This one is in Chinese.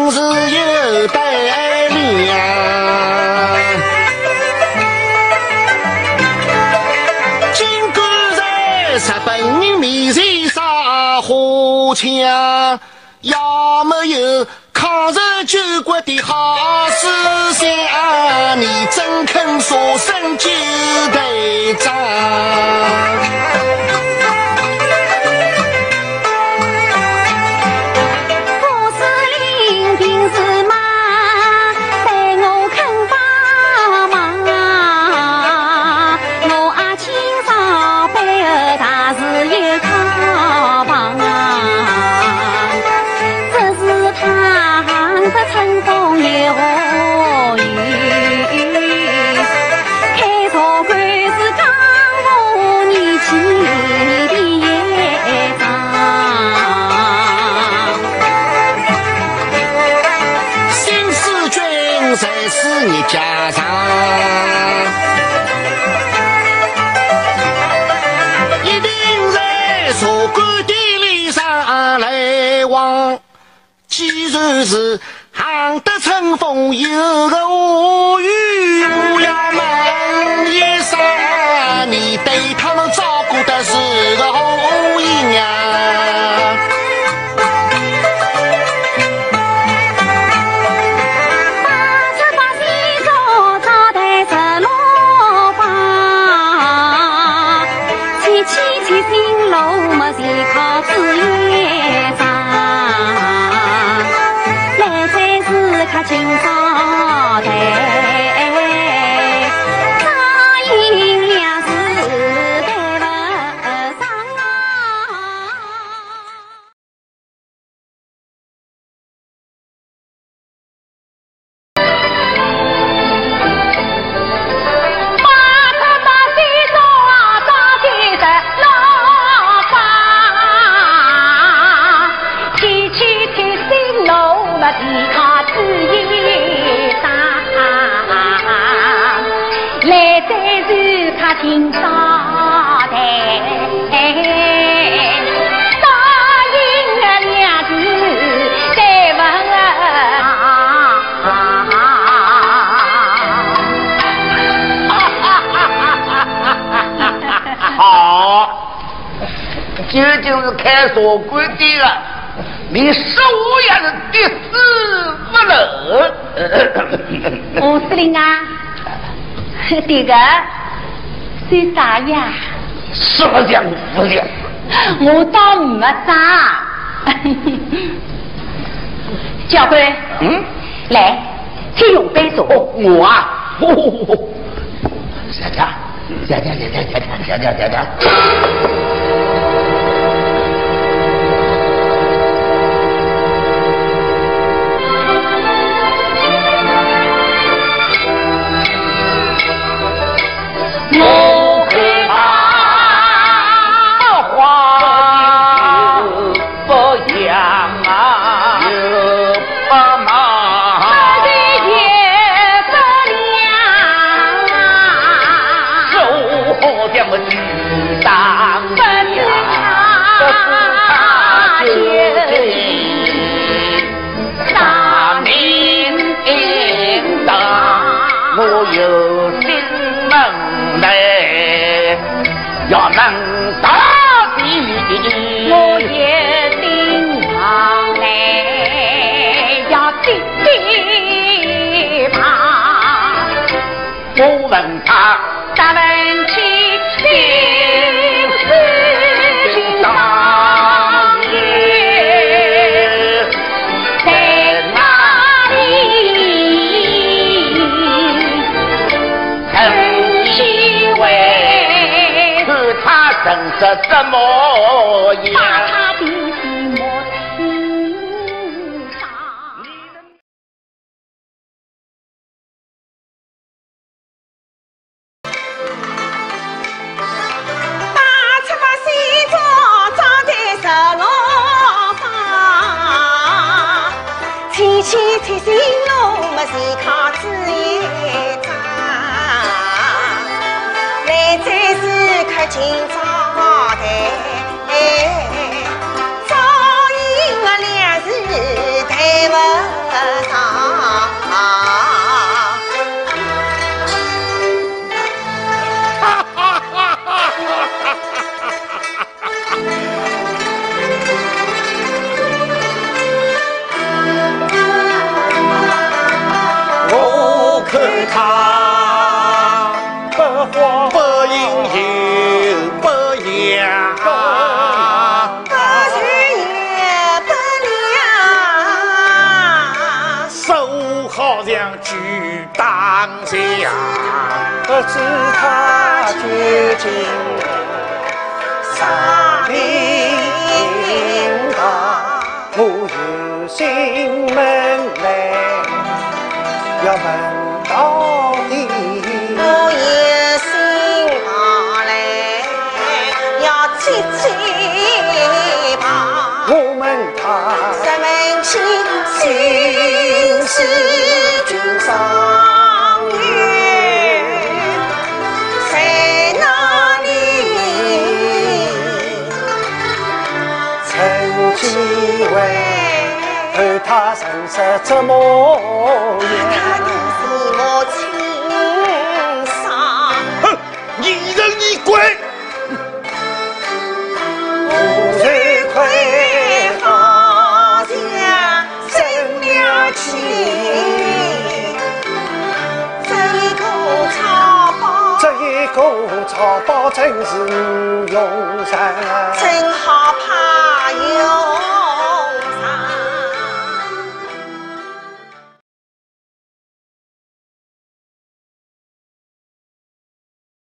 本事有得量。金冠在日本人面前撒花枪，要没有抗日救国的好思想，你怎肯舍身救队长？你家常一定在茶馆的里上来往，既然是行得春风有个无语，我要问一声，你对他们照顾的是个何意呀？ 今朝台，答应了两字再问好，这就是开茶馆的了，你说我也是滴死不漏。 吴司令啊，这个算啥呀？ 什么叫不讲？ 我倒没啥。教官，来，请用杯茶。 我啊，下家。我看他话不讲啊，又不忙， 这也不良， 手将我举上呀，不是他就大名当，我有心门来，要能打的我也顶上来，要顶他。 我问他咱们去心事当夜在哪里？ 曾以为看他生着什么样？ 把他的心莫刺伤。 七星路么是靠子一张，来在是客今朝台，照应了两时抬不他不慌不应有不养， 不是也不良， 手好像举当下， 不知他究竟啥领导，我有心问来，要问到底。 我有心跑来要追跑， 我问他十门亲心是君上月，在哪里？ 曾几回看他神色这模他样， 是我亲上。 哼，一人一鬼， 无人会好像生了气，这一口草包， 这一个草包真是用上， 真好怕有。